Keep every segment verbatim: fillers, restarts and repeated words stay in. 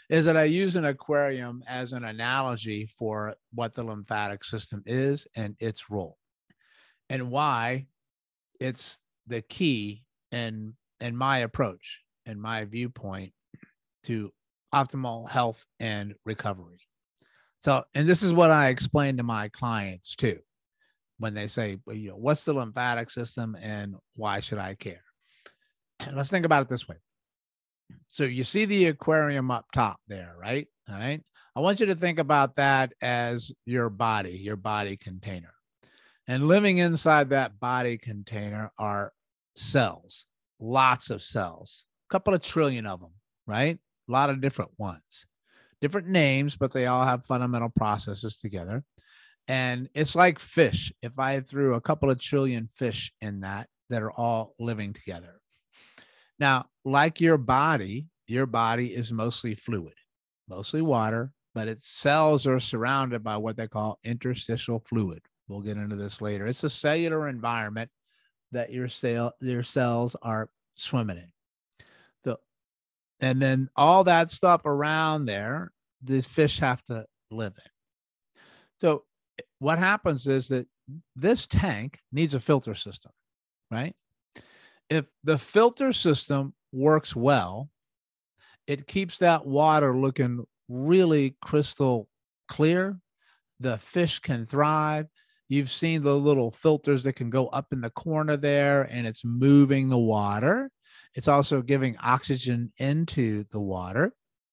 is that I use an aquarium as an analogy for what the lymphatic system is and its role and why it's the key in in my approach and my viewpoint to optimal health and recovery. So, and this is what I explain to my clients too when they say, well, you know, what's the lymphatic system and why should I care? And let's think about it this way. So you see the aquarium up top there, right? All right. I want you to think about that as your body, your body container. And living inside that body container are cells, lots of cells, a couple of trillion of them, right? A lot of different ones, different names, but they all have fundamental processes together. And it's like fish. If I threw a couple of trillion fish in that, that are all living together. Now, like your body, your body is mostly fluid, mostly water, but its cells are surrounded by what they call interstitial fluid. We'll get into this later. It's a cellular environment that your cell, your cells are swimming in. So, and then all that stuff around there, these fish have to live in. So what happens is that this tank needs a filter system, right? If the filter system works well, it keeps that water looking really crystal clear. The fish can thrive. You've seen the little filters that can go up in the corner there, and it's moving the water. It's also giving oxygen into the water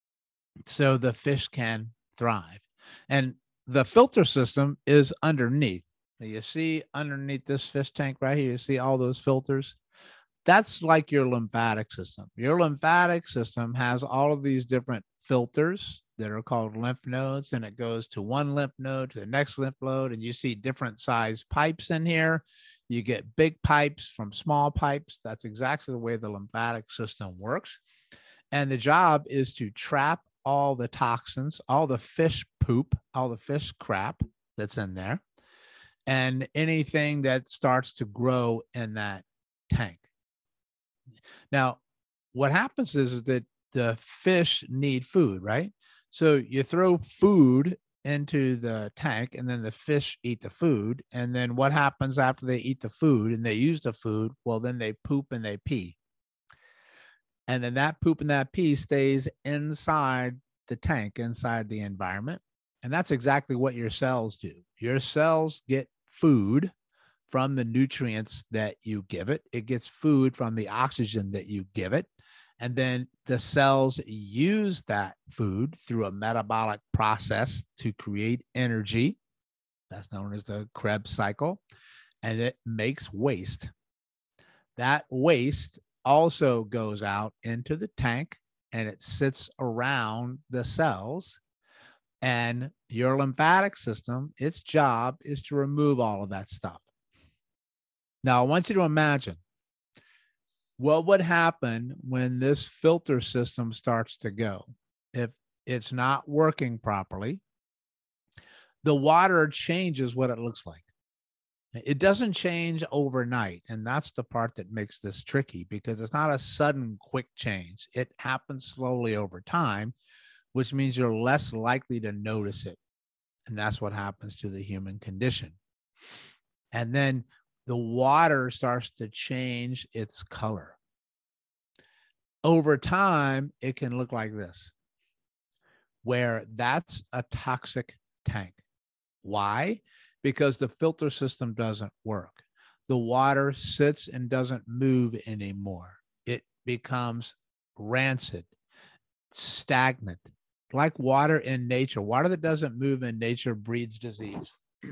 so the fish can thrive. And the filter system is underneath. You see underneath this fish tank right here, you see all those filters? That's like your lymphatic system. Your lymphatic system has all of these different filters that are called lymph nodes, and it goes to one lymph node to the next lymph node, and you see different size pipes in here. You get big pipes from small pipes. That's exactly the way the lymphatic system works. And the job is to trap all the toxins, all the fish poop, all the fish crap that's in there, and anything that starts to grow in that tank. Now, what happens is, is that the fish need food, right? So you throw food into the tank and then the fish eat the food. And then what happens after they eat the food and they use the food? Well, then they poop and they pee. And then that poop and that pee stays inside the tank, inside the environment. And that's exactly what your cells do. Your cells get food from the nutrients that you give it. It gets food from the oxygen that you give it. And then the cells use that food through a metabolic process to create energy. That's known as the Krebs cycle. And it makes waste. That waste also goes out into the tank and it sits around the cells. And your lymphatic system, its job is to remove all of that stuff. Now, I want you to imagine what would happen when this filter system starts to go. If it's not working properly, the water changes what it looks like. It doesn't change overnight. And that's the part that makes this tricky, because it's not a sudden quick change. It happens slowly over time, which means you're less likely to notice it. And that's what happens to the human condition. And then the water starts to change its color. Over time, it can look like this, where that's a toxic tank. Why? Because the filter system doesn't work. The water sits and doesn't move anymore. It becomes rancid, stagnant, like water in nature. Water that doesn't move in nature breeds disease.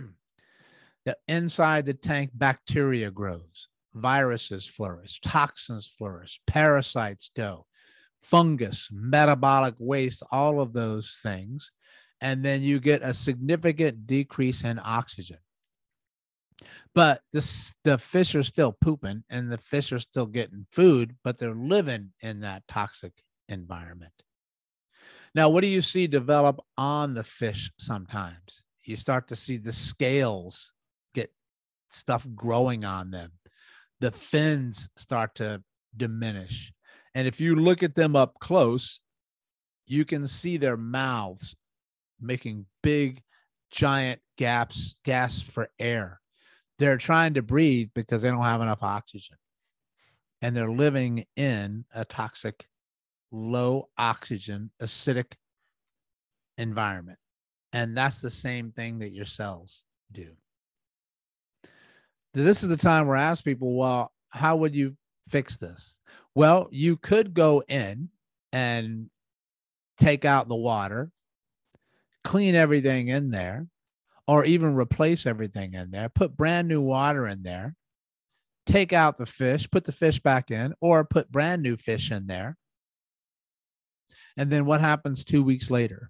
Inside the tank, bacteria grows, viruses flourish, toxins flourish, parasites go, fungus, metabolic waste, all of those things. And then you get a significant decrease in oxygen. But this, the fish are still pooping and the fish are still getting food, but they're living in that toxic environment. Now, what do you see develop on the fish sometimes? You start to see the scales get stuff growing on them. The fins start to diminish. And if you look at them up close, you can see their mouths making big, giant gaps, gasps for air. They're trying to breathe because they don't have enough oxygen. And they're living in a toxic, low oxygen, acidic environment. And that's the same thing that your cells do. This is the time where I ask people, well, how would you fix this? Well, you could go in and take out the water, clean everything in there, or even replace everything in there, put brand new water in there, take out the fish, put the fish back in, or put brand new fish in there. And then what happens two weeks later?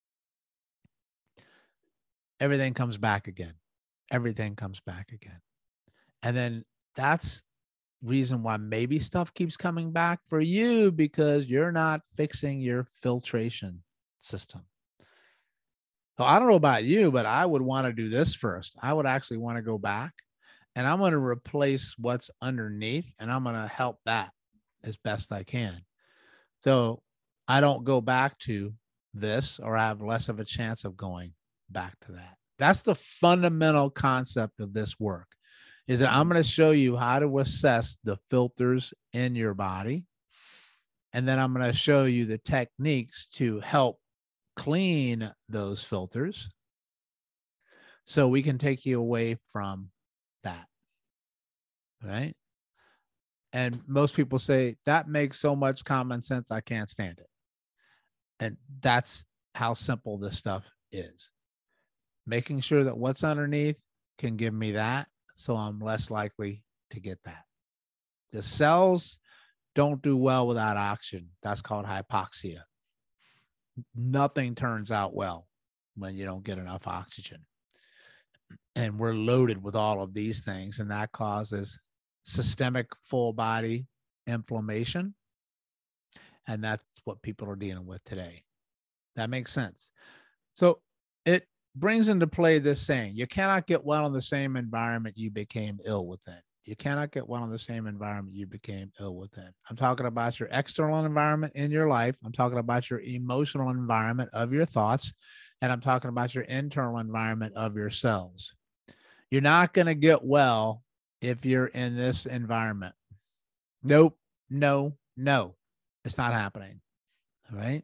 Everything comes back again. Everything comes back again. And then that's reason why maybe stuff keeps coming back for you, because you're not fixing your filtration system. So I don't know about you, but I would want to do this first. I would actually want to go back and I'm going to replace what's underneath, and I'm going to help that as best I can. So I don't go back to this, or I have less of a chance of going back to that. That's the fundamental concept of this work, is that I'm going to show you how to assess the filters in your body. And then I'm going to show you the techniques to help clean those filters so we can take you away from that. Right? And most people say that makes so much common sense, I can't stand it. And that's how simple this stuff is. Making sure that what's underneath can give me that, so I'm less likely to get that. The cells don't do well without oxygen. That's called hypoxia. Nothing turns out well when you don't get enough oxygen. And we're loaded with all of these things, and that causes systemic full body inflammation. And that's what people are dealing with today. That makes sense. So it brings into play this saying: you cannot get well in the same environment you became ill within. You cannot get well in the same environment you became ill within. I'm talking about your external environment in your life. I'm talking about your emotional environment of your thoughts. And I'm talking about your internal environment of your cells. You're not going to get well if you're in this environment. Nope. No, no. It's not happening. All right.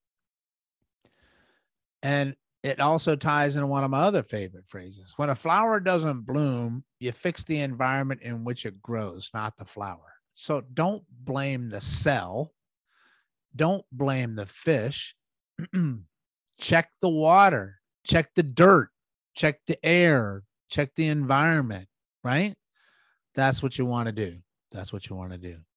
And it also ties into one of my other favorite phrases. When a flower doesn't bloom, you fix the environment in which it grows, not the flower. So don't blame the cell. Don't blame the fish. Check the water, check the dirt, check the air, check the environment, right? That's what you want to do. That's what you want to do.